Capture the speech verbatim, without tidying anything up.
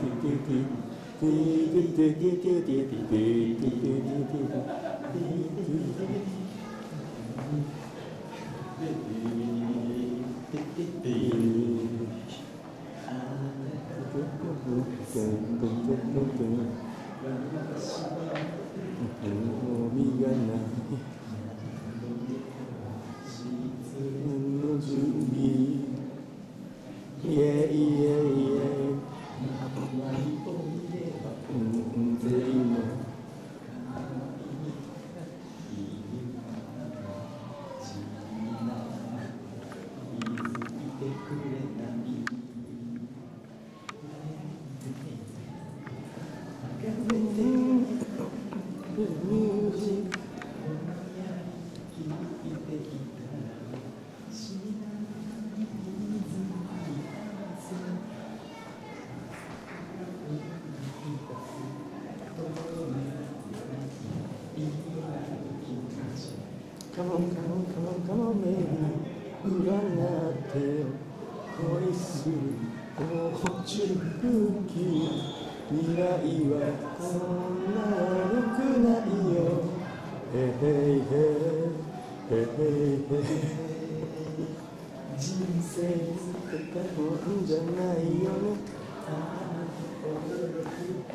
Come on, come on, come on, come on, baby 占ってよ恋する落ちる空気未来はこんな悪くないよへへいへへへいへ人生捨てたもんじゃないよね